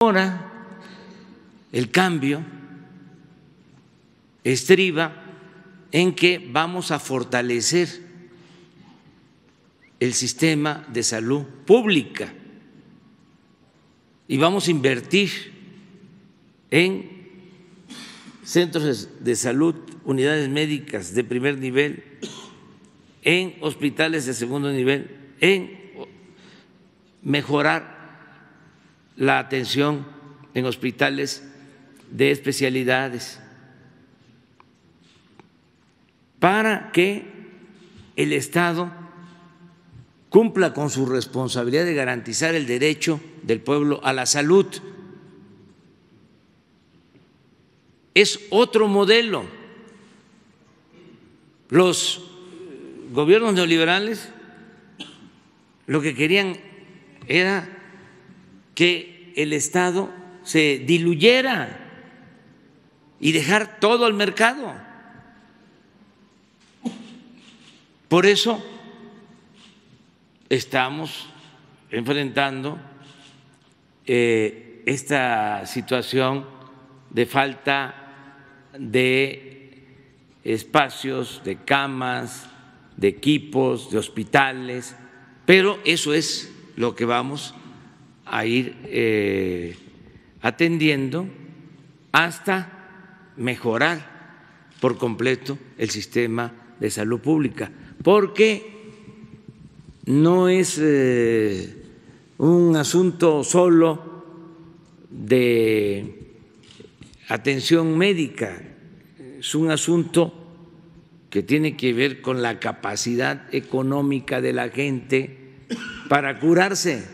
Ahora el cambio estriba en que vamos a fortalecer el sistema de salud pública y vamos a invertir en centros de salud, unidades médicas de primer nivel, en hospitales de segundo nivel, en mejorar la atención en hospitales de especialidades, para que el Estado cumpla con su responsabilidad de garantizar el derecho del pueblo a la salud. Es otro modelo. Los gobiernos neoliberales lo que querían era que el Estado se diluyera y dejar todo al mercado. Por eso estamos enfrentando esta situación de falta de espacios, de camas, de equipos, de hospitales, pero eso es lo que vamos a ir atendiendo hasta mejorar por completo el sistema de salud pública, porque no es un asunto solo de atención médica, es un asunto que tiene que ver con la capacidad económica de la gente para curarse.